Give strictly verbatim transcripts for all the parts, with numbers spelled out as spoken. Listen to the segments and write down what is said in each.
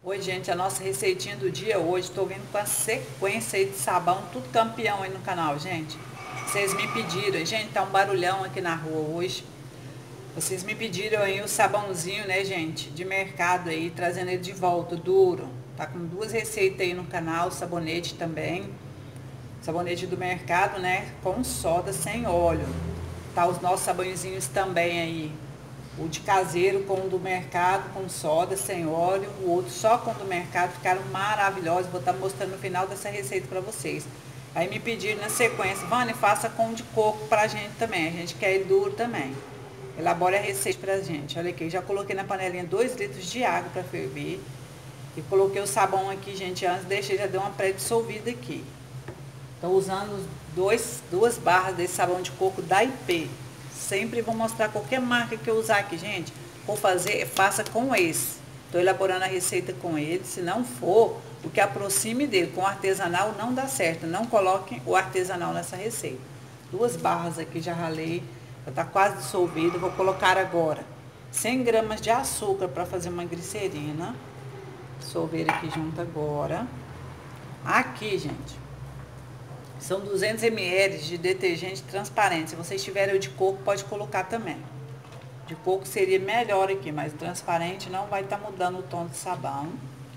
Oi, gente, a nossa receitinha do dia hoje, tô vindo com a sequência aí de sabão, tudo campeão aí no canal, gente. Vocês me pediram, gente, tá um barulhão aqui na rua hoje. Vocês me pediram aí o sabãozinho, né, gente, de mercado aí, trazendo ele de volta, duro. Tá com duas receitas aí no canal, sabonete também. Sabonete do mercado, né, com soda sem óleo. Tá os nossos sabõezinhos também aí. O de caseiro com o do mercado, com soda, sem óleo. O outro só com o do mercado, ficaram maravilhosos. Vou estar mostrando no final dessa receita para vocês. Aí me pediram na sequência, Vânia, faça com o de coco pra gente também. A gente quer ir duro também. Elabore a receita pra gente. Olha aqui, já coloquei na panelinha dois litros de água para ferver. E coloquei o sabão aqui, gente, antes, deixei, já deu uma pré-dissolvida aqui. Estou usando dois, duas barras desse sabão de coco da I P. Sempre vou mostrar qualquer marca que eu usar aqui, gente. Vou fazer, faça com esse. Estou elaborando a receita com ele. Se não for, o que aproxime dele. Com artesanal não dá certo. Não coloquem o artesanal nessa receita. Duas barras aqui, já ralei. Já está quase dissolvido. Vou colocar agora cem gramas de açúcar para fazer uma glicerina. Dissolver aqui junto agora. Aqui, gente, são duzentos mililitros de detergente transparente. Se vocês tiverem o de coco, pode colocar também. De coco seria melhor aqui, mas transparente não vai estar tá mudando o tom de sabão.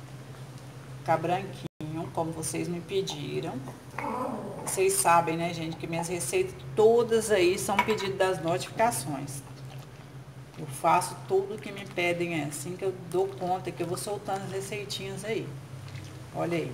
Ficar branquinho, como vocês me pediram. Vocês sabem, né, gente, que minhas receitas todas aí são pedido das notificações. Eu faço tudo que me pedem, é assim que eu dou conta, que eu vou soltando as receitinhas aí. Olha aí.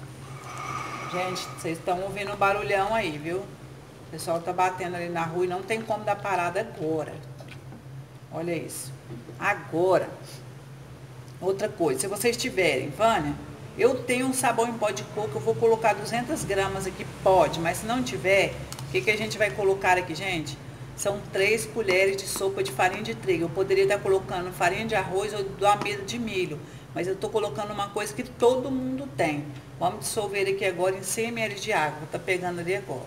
Gente, vocês estão ouvindo um barulhão aí, viu? O pessoal tá batendo ali na rua e não tem como dar parada agora. Olha isso. Agora, outra coisa, se vocês tiverem, Vânia, eu tenho um sabão em pó de coco, eu vou colocar duzentas gramas aqui, pode, mas se não tiver, o que, que a gente vai colocar aqui, gente? São três colheres de sopa de farinha de trigo. Eu poderia estar colocando farinha de arroz ou do amido de milho, mas eu tô colocando uma coisa que todo mundo tem. Vamos dissolver aqui agora em cem mililitros de água. Vou estar pegando ali agora.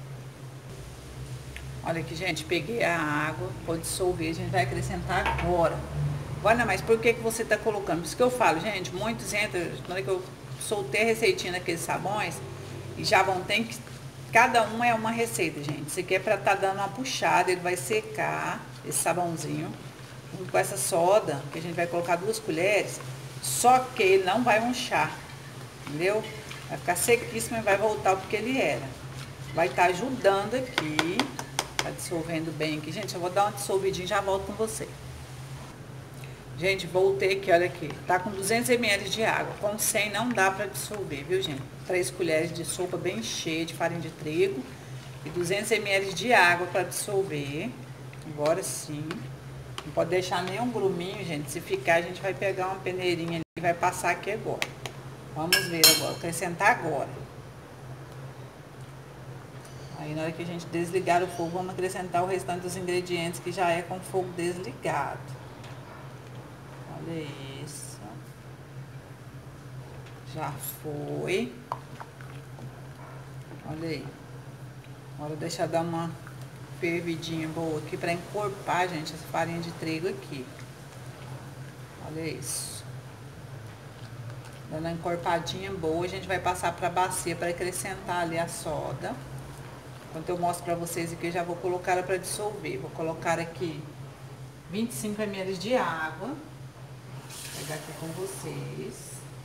Olha aqui, gente, peguei a água, vou dissolver, a gente vai acrescentar agora. Olha, mas por que que você tá colocando? Por isso que eu falo, gente, muitos entram, na hora que eu soltei a receitinha daqueles sabões, e já vão ter que, cada um é uma receita, gente. Isso aqui é pra tá dando uma puxada, ele vai secar, esse sabãozinho, junto com essa soda, que a gente vai colocar duas colheres, só que ele não vai unchar. Entendeu? Vai ficar sequíssimo e vai voltar porque ele era. Vai estar ajudando aqui. Tá dissolvendo bem aqui. Gente, eu vou dar uma dissolvidinha e já volto com você. Gente, voltei aqui, olha aqui. Tá com duzentos mililitros de água. Com cem não dá pra dissolver, viu, gente? três colheres de sopa bem cheia de farinha de trigo. E duzentos mililitros de água pra dissolver. Agora sim. Não pode deixar nenhum gruminho, gente. Se ficar, a gente vai pegar uma peneirinha ali e vai passar aqui agora. Vamos ver agora, acrescentar agora. Aí na hora que a gente desligar o fogo, vamos acrescentar o restante dos ingredientes que já é com fogo desligado. Olha isso. Já foi. Olha aí. Agora deixa dar uma fervidinha boa aqui para encorpar, gente, essa farinha de trigo aqui. Olha isso. Dando uma encorpadinha boa, a gente vai passar para a bacia para acrescentar ali a soda. Enquanto eu mostro para vocês aqui, eu já vou colocar ela para dissolver. Vou colocar aqui vinte e cinco mililitros de água. Vou pegar aqui com vocês.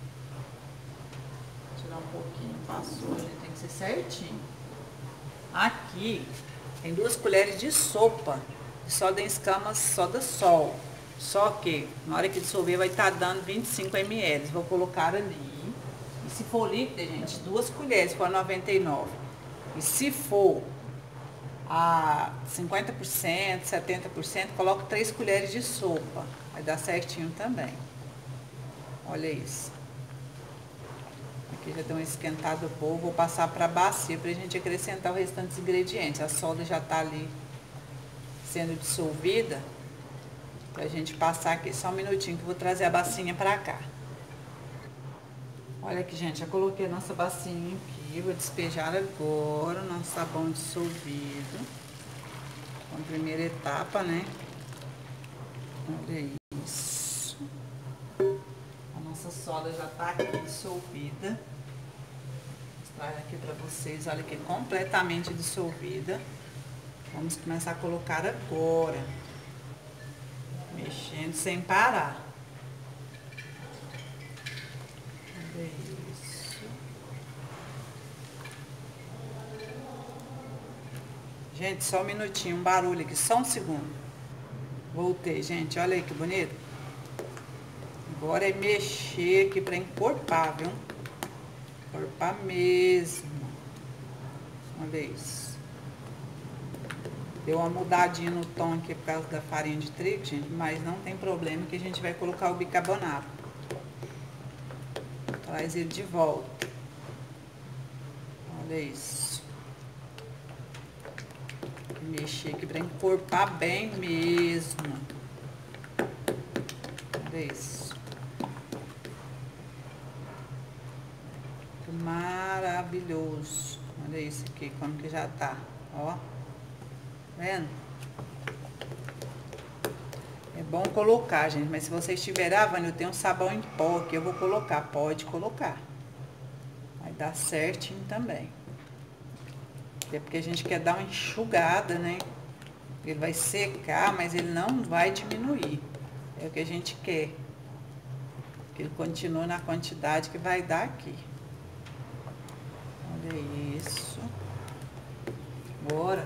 Tirar um pouquinho, passou, a gente tem que ser certinho. Aqui tem duas colheres de sopa de soda em escamas, soda sol. Só que, na hora que dissolver, vai estar dando vinte e cinco mililitros. Vou colocar ali. E se for líquida, gente, duas colheres, se for noventa e nove. E se for a cinquenta por cento, setenta por cento, coloco três colheres de sopa. Vai dar certinho também. Olha isso. Aqui já deu uma esquentada boa. Vou passar para a bacia para a gente acrescentar o restante dos ingredientes. A soda já está ali sendo dissolvida. Pra gente passar aqui só um minutinho que eu vou trazer a bacinha pra cá. Olha aqui, gente, já coloquei a nossa bacinha aqui. Vou despejar agora o nosso sabão dissolvido. Com a primeira etapa, né? Olha isso. A nossa Nossa soda já tá aqui dissolvida. Vou mostrar aqui pra vocês, olha aqui, completamente dissolvida. Vamos começar a colocar agora. Mexendo sem parar. Olha isso. Gente, só um minutinho, um barulho aqui, só um segundo. Voltei, gente, olha aí que bonito. Agora é mexer aqui pra encorpar, viu? Encorpar mesmo. Olha isso. Deu uma mudadinha no tom aqui por causa da farinha de trigo, gente, mas não tem problema que a gente vai colocar o bicarbonato. Traz ele de volta. Olha isso. Mexer aqui pra encorpar bem mesmo. Olha isso. Maravilhoso. Olha isso aqui, como que já tá, ó. Vendo? É bom colocar, gente, mas se vocês tiverem, ah, Vânia, eu tenho um sabão em pó que eu vou colocar, pode colocar. Vai dar certinho também. É porque a gente quer dar uma enxugada, né? Ele vai secar, mas ele não vai diminuir. É o que a gente quer. Que ele continue na quantidade que vai dar aqui. Olha isso. Bora.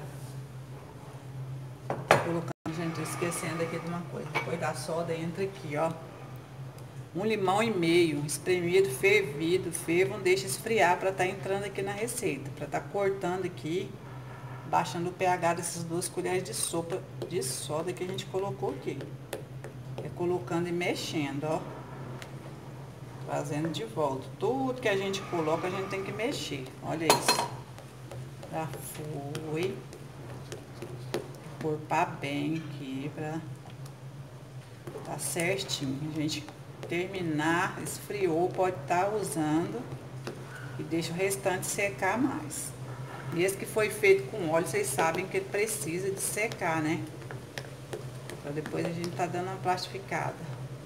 Colocando, gente, tô esquecendo aqui de uma coisa. Depois da soda, entra aqui, ó. Um limão e meio, espremido, fervido, fervam, deixa esfriar para tá entrando aqui na receita. Para tá cortando aqui, baixando o pH dessas duas colheres de sopa de soda que a gente colocou aqui. É colocando e mexendo, ó. Trazendo de volta. Tudo que a gente coloca, a gente tem que mexer. Olha isso. Já foi. Encorpar bem aqui pra tá certinho. A gente terminar, esfriou, pode estar tá usando e deixa o restante secar mais. E esse que foi feito com óleo, vocês sabem que ele precisa de secar, né? Pra depois a gente tá dando uma plastificada.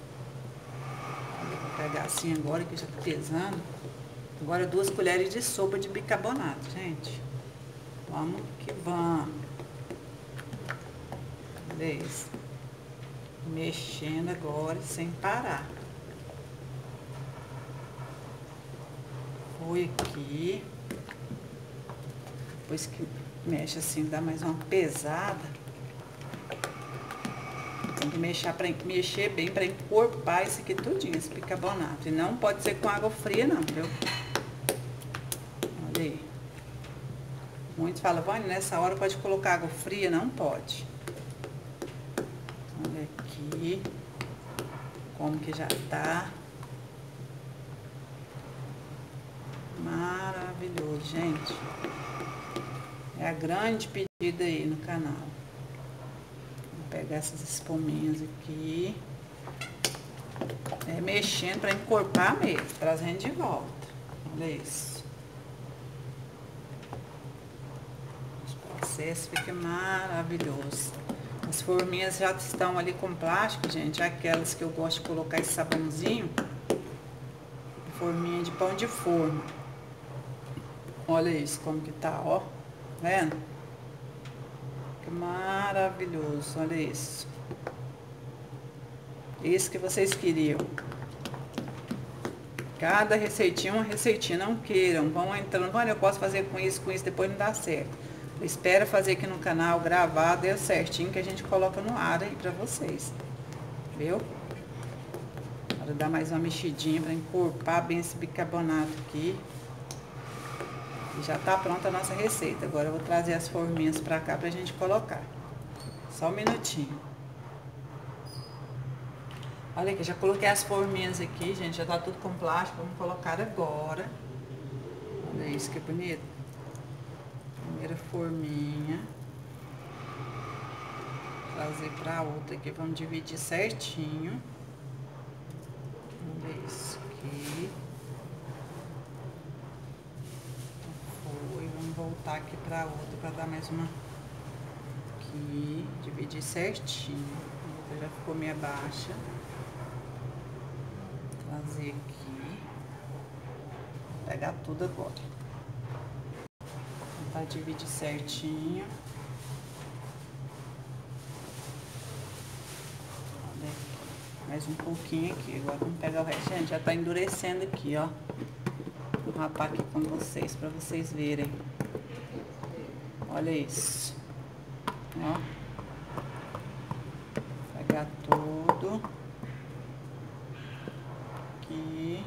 Vou pegar assim agora que já tá pesando. Agora duas colheres de sopa de bicarbonato, gente. Vamos que vamos. Beleza. Mexendo agora sem parar. Foi aqui. Depois que mexe assim, dá mais uma pesada. Tem que mexer, pra, mexer bem para encorpar esse aqui tudinho, esse bicarbonato. E não pode ser com água fria não, viu? Olha aí. Muitos falam, Vânia, nessa hora pode colocar água fria? Não pode. Olha aqui. Como que já tá. Maravilhoso, gente. É a grande pedida aí no canal. Vou pegar essas espuminhas aqui. É mexendo para encorpar mesmo, trazendo de volta. Olha isso. O processo fica maravilhoso. As forminhas já estão ali com plástico, gente. Aquelas que eu gosto de colocar esse sabãozinho. Forminha de pão de forma. Olha isso, como que tá, ó. Vendo? Que maravilhoso, olha isso. Isso que vocês queriam. Cada receitinha, uma receitinha, não queiram. Vão entrando, olha, eu posso fazer com isso, com isso, depois não dá certo. Espera fazer aqui no canal, gravar, deu certinho, que a gente coloca no ar aí pra vocês. Viu? Agora dar mais uma mexidinha pra encorpar bem esse bicarbonato aqui. E já tá pronta a nossa receita. Agora eu vou trazer as forminhas pra cá pra gente colocar. Só um minutinho. Olha aqui, já coloquei as forminhas aqui, gente. Já tá tudo com plástico. Vamos colocar agora. Olha isso que bonito. Primeira forminha. Trazer pra outra aqui. Vamos dividir certinho. Olha isso aqui. Voltar aqui pra outra pra dar mais uma aqui, dividir certinho. A outra já ficou meia baixa. fazer aqui. Vou pegar tudo agora. Vou tentar dividir certinho. Olha aqui. Mais um pouquinho aqui. Agora vamos pegar o resto. Gente, já tá endurecendo aqui, ó. Vou rapar aqui com vocês, pra vocês verem. Olha isso. Ó. Pegar tudo. Aqui.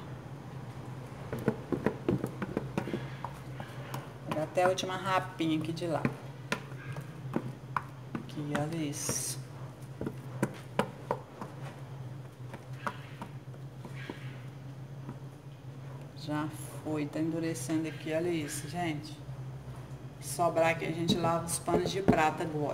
Pegar até a última rapinha aqui de lá. Aqui, olha isso. Já foi, tá endurecendo aqui, olha isso, gente. Sobrar aqui, a gente lava os panos de prata agora.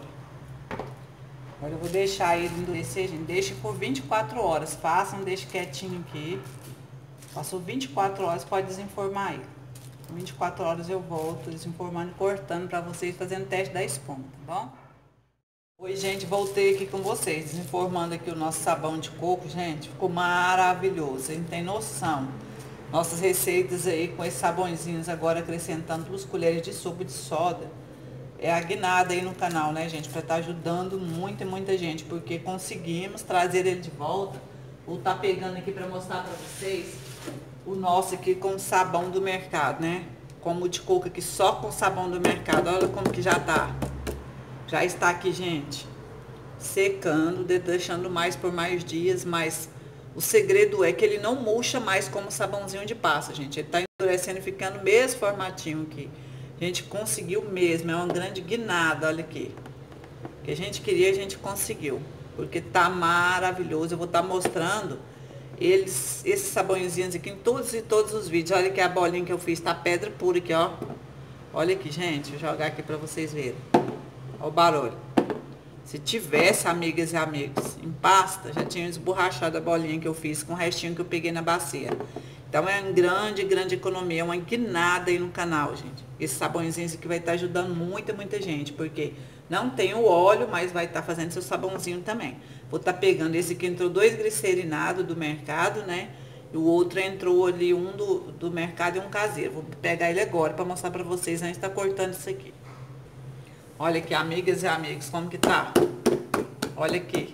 Agora eu vou deixar ele endurecer, gente. Deixe por vinte e quatro horas. Façam, deixe quietinho aqui. Passou vinte e quatro horas, pode desenformar ele. vinte e quatro horas eu volto desenformando e cortando pra vocês, fazendo teste da espuma, tá bom? Oi, gente, voltei aqui com vocês, desenformando aqui o nosso sabão de coco, gente. Ficou maravilhoso, não tem noção. Nossas receitas aí com esses sabõezinhos agora acrescentando duas colheres de sopa de soda. É a guinada aí no canal, né, gente? Pra estar ajudando muita, muita gente. Porque conseguimos trazer ele de volta. Vou estar pegando aqui pra mostrar pra vocês o nosso aqui com sabão do mercado, né? Como o de coco aqui só com sabão do mercado. Olha como que já tá. Já está aqui, gente. Secando, deixando mais por mais dias, mas... O segredo é que ele não murcha mais como sabãozinho de pasta, gente. Ele tá endurecendo e ficando mesmo formatinho aqui. A gente conseguiu mesmo, é uma grande guinada, olha aqui. O que a gente queria, a gente conseguiu. Porque tá maravilhoso. Eu vou estar tá mostrando eles, esses sabõezinhos aqui em todos e todos os vídeos. Olha aqui a bolinha que eu fiz, tá pedra pura aqui, ó. Olha aqui, gente, vou jogar aqui pra vocês verem. Olha o barulho. Se tivesse, amigas e amigos, em pasta, já tinha esborrachado a bolinha que eu fiz com o restinho que eu peguei na bacia. Então, é uma grande, grande economia, uma guinada aí no canal, gente. Esse sabãozinho aqui vai estar ajudando muita, muita gente, porque não tem o óleo, mas vai estar fazendo seu sabãozinho também. Vou estar pegando esse aqui, entrou dois glicerinados do mercado, né? E o outro entrou ali, um do, do mercado e um caseiro. Vou pegar ele agora para mostrar para vocês antes de estar cortando isso aqui. Olha aqui, amigas e amigos, como que tá? Olha aqui.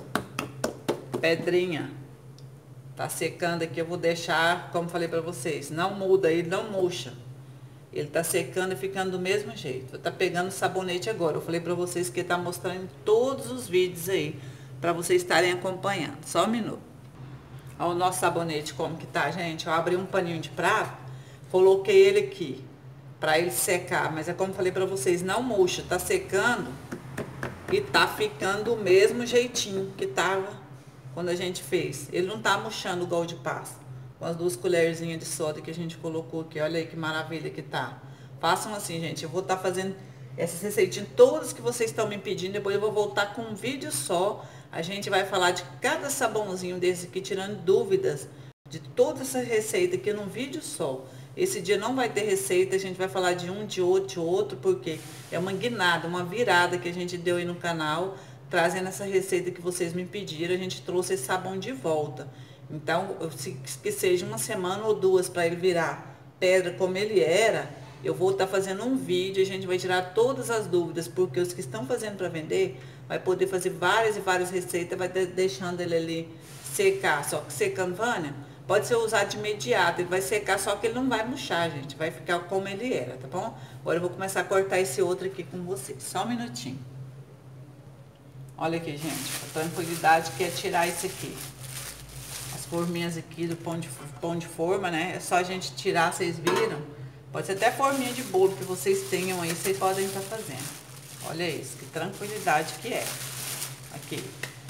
Pedrinha. Tá secando aqui, eu vou deixar, como falei pra vocês, não muda, ele não murcha. Ele tá secando e ficando do mesmo jeito. Eu tá pegando sabonete agora. Eu falei pra vocês que tá mostrando em todos os vídeos aí, pra vocês estarem acompanhando. Só um minuto. Olha o nosso sabonete como que tá, gente. Eu abri um paninho de prato, coloquei ele aqui. Pra ele secar, mas é como eu falei pra vocês, não murcha, tá secando e tá ficando do mesmo jeitinho que tava quando a gente fez. Ele não tá murchando igual de pasta, com as duas colherzinhas de soda que a gente colocou aqui, olha aí que maravilha que tá. Façam assim, gente, eu vou estar tá fazendo essas receitinhas todas que vocês estão me pedindo, depois eu vou voltar com um vídeo só, a gente vai falar de cada sabãozinho desse aqui, tirando dúvidas de toda essa receita aqui num vídeo só. Esse dia não vai ter receita, a gente vai falar de um, de outro, de outro, porque é uma guinada, uma virada que a gente deu aí no canal, trazendo essa receita que vocês me pediram, a gente trouxe esse sabão de volta. Então, se, que seja uma semana ou duas para ele virar pedra como ele era, eu vou estar tá fazendo um vídeo, a gente vai tirar todas as dúvidas, porque os que estão fazendo para vender, vai poder fazer várias e várias receitas, vai de, deixando ele ali secar, só que secando, Vânia, pode ser usado de imediato, ele vai secar, só que ele não vai murchar, gente. Vai ficar como ele era, tá bom? Agora eu vou começar a cortar esse outro aqui com vocês. Só um minutinho. Olha aqui, gente. A tranquilidade que é tirar esse aqui. As forminhas aqui do pão de, pão de forma, né? É só a gente tirar, vocês viram? Pode ser até forminha de bolo que vocês tenham aí, vocês podem estar fazendo. Olha isso, que tranquilidade que é. Aqui.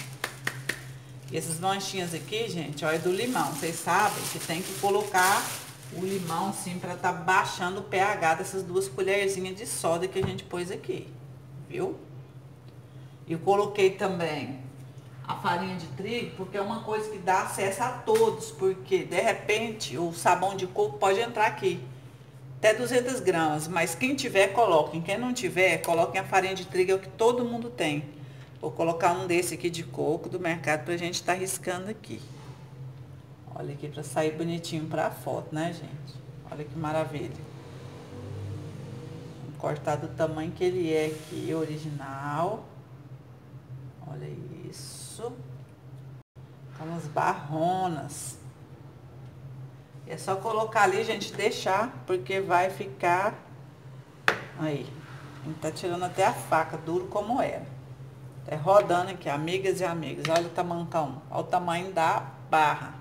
E essas manchinhas aqui, gente, ó, é do limão. Vocês sabem que tem que colocar o limão assim pra tá baixando o pH dessas duas colherzinhas de soda que a gente pôs aqui, viu? E eu coloquei também a farinha de trigo, porque é uma coisa que dá acesso a todos, porque de repente o sabão de coco pode entrar aqui, até duzentas gramas, mas quem tiver, coloquem. Quem não tiver, coloquem a farinha de trigo, é o que todo mundo tem. Vou colocar um desse aqui de coco do mercado pra gente estar riscando aqui. Olha aqui pra sair bonitinho pra foto, né, gente? Olha que maravilha. Vamos cortar do tamanho que ele é aqui, original. Olha isso. Umas barronas. É só colocar ali, gente, deixar, porque vai ficar... Aí. A gente tá tirando até a faca, duro como era. Tá rodando aqui, amigas e amigos. Olha o tamancão. Olha o tamanho da barra.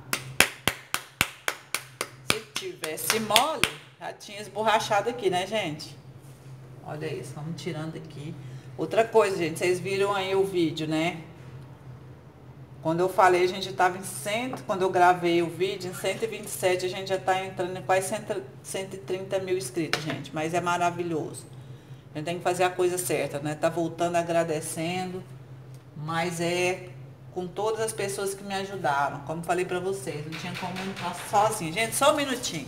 Se tivesse mole, já tinha esborrachado aqui, né, gente? Olha isso, vamos tirando aqui. Outra coisa, gente, vocês viram aí o vídeo, né? Quando eu falei, a gente tava em cem, quando eu gravei o vídeo, em cento e vinte e sete, a gente já tá entrando em quase cento e trinta mil inscritos, gente. Mas é maravilhoso. A gente tem que fazer a coisa certa, né? Tá voltando agradecendo, mas é com todas as pessoas que me ajudaram. Como falei pra vocês, não tinha como estar sozinha. Gente, só um minutinho.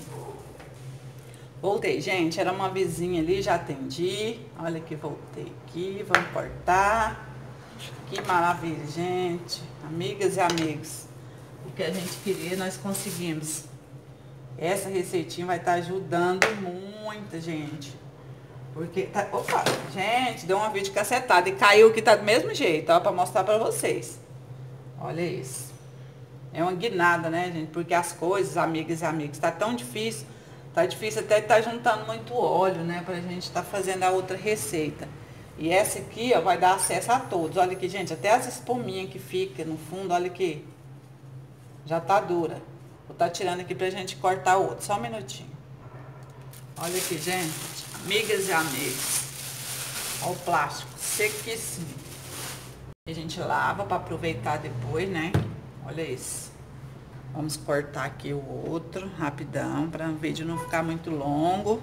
Voltei, gente. Era uma vizinha ali, já atendi. Olha que voltei aqui. Vamos cortar. Que maravilha, gente. Amigas e amigos. O que a gente queria, nós conseguimos. Essa receitinha vai estar ajudando muita gente. Porque tá... Opa, gente, deu uma vídeo cacetada. E caiu que tá do mesmo jeito, ó, pra mostrar pra vocês. Olha isso. É uma guinada, né, gente? Porque as coisas, amigas e amigos, tá tão difícil. Tá difícil até estar juntando muito óleo, né? Pra gente tá fazendo a outra receita. E essa aqui, ó, vai dar acesso a todos. Olha aqui, gente, até as espuminhas que fica no fundo, olha aqui. Já tá dura. Vou tá tirando aqui pra gente cortar o outro. Só um minutinho. Olha aqui, gente. Amigas e amigos. Olha o plástico sequíssimo. A gente lava pra aproveitar depois, né? Olha isso. Vamos cortar aqui o outro, rapidão, para o vídeo não ficar muito longo.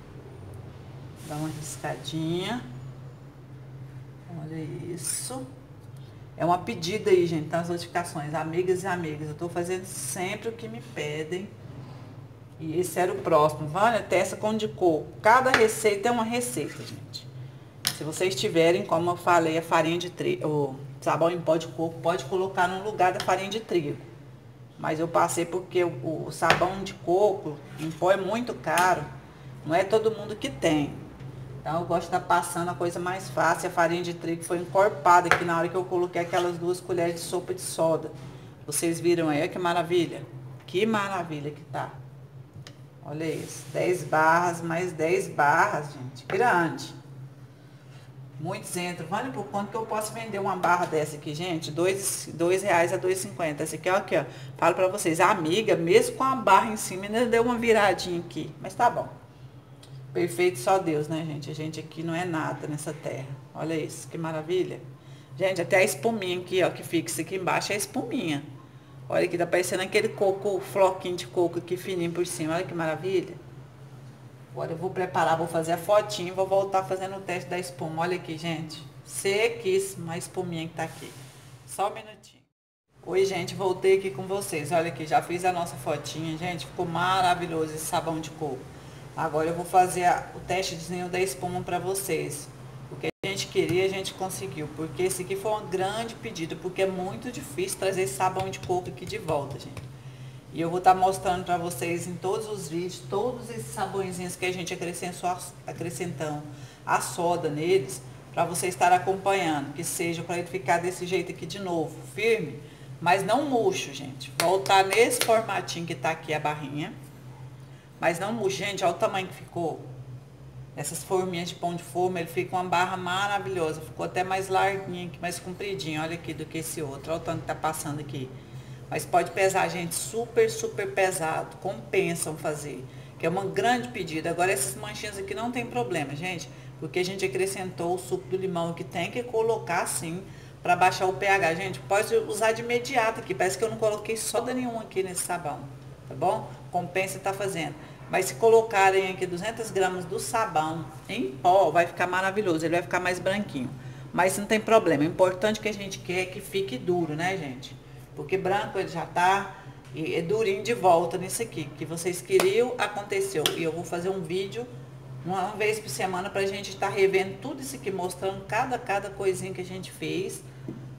Dá uma riscadinha. Olha isso. É uma pedida aí, gente, nas notificações. Amigas e amigas, eu tô fazendo sempre o que me pedem. E esse era o próximo. Vânia, testa com de coco. Cada receita é uma receita, gente. Se vocês tiverem, como eu falei, a farinha de trigo, o sabão em pó de coco, pode colocar no lugar da farinha de trigo. Mas eu passei porque o, o sabão de coco em pó é muito caro. Não é todo mundo que tem. Então eu gosto de estar passando a coisa mais fácil. A farinha de trigo foi encorpada aqui na hora que eu coloquei aquelas duas colheres de sopa de soda. Vocês viram aí? Olha que maravilha. Que maravilha que tá. Olha isso. dez barras, mais dez barras, gente. Grande. Muitos entram. Vale por quanto que eu posso vender uma barra dessa aqui, gente? Dois, dois reais a dois e cinquenta. Essa aqui, ó, aqui, ó. Falo pra vocês. A amiga, mesmo com a barra em cima, ainda deu uma viradinha aqui. Mas tá bom. Perfeito só Deus, né, gente? A gente aqui não é nada nessa terra. Olha isso, que maravilha. Gente, até a espuminha aqui, ó, que fixa aqui embaixo é a espuminha. Olha aqui, tá parecendo aquele coco, floquinho de coco aqui fininho por cima. Olha que maravilha. Agora eu vou preparar, vou fazer a fotinha e vou voltar fazendo o teste da espuma. Olha aqui, gente. Sequíssima a espuminha que tá aqui. Só um minutinho. Oi, gente, voltei aqui com vocês. Olha aqui, já fiz a nossa fotinha, gente. Ficou maravilhoso esse sabão de coco. Agora eu vou fazer a, o testezinho da espuma pra vocês. O que a gente queria, a gente conseguiu. Porque esse aqui foi um grande pedido, porque é muito difícil trazer esse sabão de coco aqui de volta, gente. E eu vou estar mostrando para vocês em todos os vídeos, todos esses sabõezinhos que a gente acrescentou, acrescentando a soda neles, para você estar acompanhando, que seja para ele ficar desse jeito aqui de novo, firme, mas não murcho, gente. Voltar nesse formatinho que tá aqui a barrinha, mas não murcho, gente, olha o tamanho que ficou. Essas forminhas de pão de forma, ele fica uma barra maravilhosa, ficou até mais larguinha aqui, mais compridinho, olha aqui do que esse outro, olha o tanto que tá passando aqui. Mas pode pesar, gente, super, super pesado. Compensam fazer. Que é uma grande pedida. Agora, essas manchinhas aqui não tem problema, gente. Porque a gente acrescentou o suco do limão, que tem que colocar, sim, para baixar o pH. Gente, pode usar de imediato aqui. Parece que eu não coloquei soda nenhuma aqui nesse sabão. Tá bom? Compensa estar fazendo. Mas se colocarem aqui duzentas gramas do sabão em pó, vai ficar maravilhoso. Ele vai ficar mais branquinho. Mas não tem problema. O importante que a gente quer é que fique duro, né, gente? Porque branco ele já tá, e é durinho de volta nisso aqui. Que vocês queriam, aconteceu. E eu vou fazer um vídeo uma vez por semana pra gente estar tá revendo tudo isso aqui, mostrando cada, cada coisinha que a gente fez.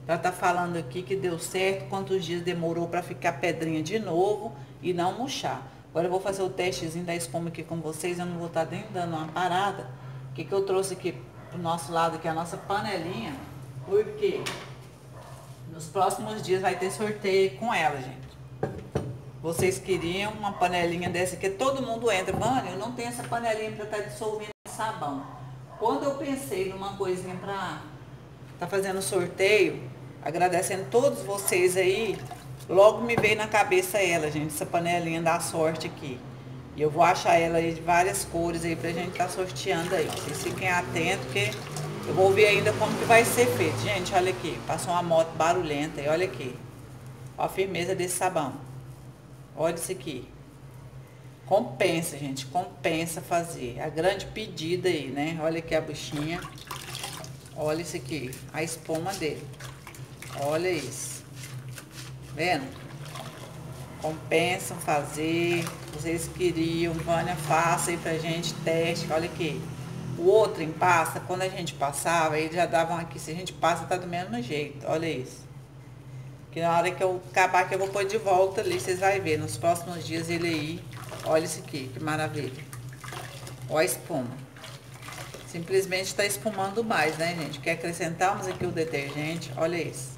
Ela tá falando aqui que deu certo, quantos dias demorou para ficar pedrinha de novo e não murchar. Agora eu vou fazer o testezinho da espuma aqui com vocês, eu não vou estar nem dando uma parada. O que que eu trouxe aqui pro nosso lado, que é a nossa panelinha, porque nos próximos dias vai ter sorteio com ela, gente. Vocês queriam uma panelinha dessa que todo mundo entra. Vânia, eu não tenho essa panelinha para estar dissolvendo sabão. Quando eu pensei numa coisinha para tá fazendo sorteio, agradecendo todos vocês aí, logo me veio na cabeça ela, gente, essa panelinha da sorte aqui. E eu vou achar ela aí de várias cores aí pra gente estar tá sorteando aí. Vocês fiquem atentos, porque eu vou ver ainda como que vai ser feito. Gente, olha aqui, passou uma moto barulhenta e olha aqui. Olha a firmeza desse sabão. Olha isso aqui. Compensa, gente, compensa fazer. A grande pedida aí, né? Olha aqui a buchinha. Olha isso aqui, a espuma dele. Olha isso. Vendo? Compensam fazer. Vocês queriam, Vânia, faça aí pra gente, teste. Olha aqui. O outro em pasta, quando a gente passava, eles já davam aqui. Se a gente passa, tá do mesmo jeito. Olha isso. Que na hora que eu acabar aqui, eu vou pôr de volta ali. Vocês vão ver. Nos próximos dias ele aí. Olha isso aqui, que maravilha. Olha a espuma. Simplesmente está espumando mais, né, gente? Que acrescentamos aqui o detergente. Olha isso.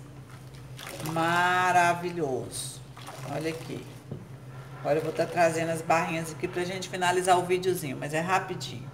Maravilhoso. Olha aqui. Agora eu vou estar trazendo as barrinhas aqui pra gente finalizar o videozinho, mas é rapidinho.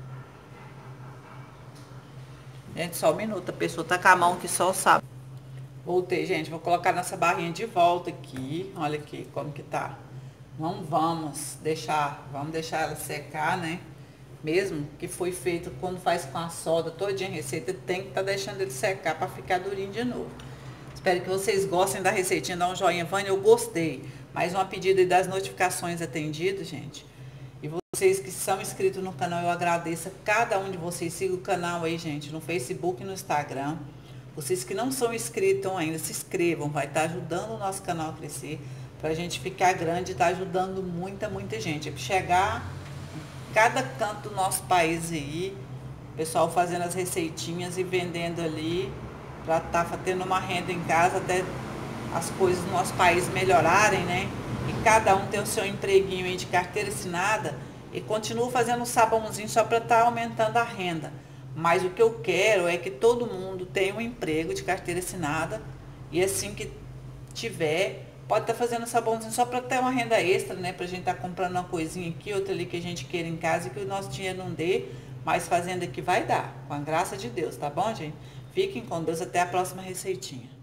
Gente, só um minuto, a pessoa tá com a mão que só sabe. Voltei, gente, vou colocar nossa barrinha de volta aqui. Olha aqui como que tá. Não vamos deixar, vamos deixar ela secar, né? Mesmo que foi feito quando faz com a soda todinha a receita, tem que estar tá deixando ele secar para ficar durinho de novo. Espero que vocês gostem da receitinha, dá um joinha, Vânia, eu gostei. Mais uma pedida das notificações atendidas, gente. E vocês que são inscritos no canal, eu agradeço a cada um de vocês. Siga o canal aí, gente, no Facebook e no Instagram. Vocês que não são inscritos ainda, se inscrevam, vai estar tá ajudando o nosso canal a crescer, pra gente ficar grande e tá ajudando muita, muita gente. É chegar em cada canto do nosso país aí, o pessoal fazendo as receitinhas e vendendo ali, pra estar tá tendo uma renda em casa, até as coisas do nosso país melhorarem, né? E cada um ter o seu empreguinho aí de carteira assinada e continua fazendo um sabãozinho só para estar tá aumentando a renda. Mas o que eu quero é que todo mundo tenha um emprego de carteira assinada e assim que tiver, pode estar tá fazendo sabãozinho só para ter uma renda extra, né? Pra gente estar tá comprando uma coisinha aqui, outra ali que a gente queira em casa e que o nosso dinheiro não dê, mas fazendo aqui vai dar, com a graça de Deus, tá bom, gente? Fiquem com Deus, até a próxima receitinha.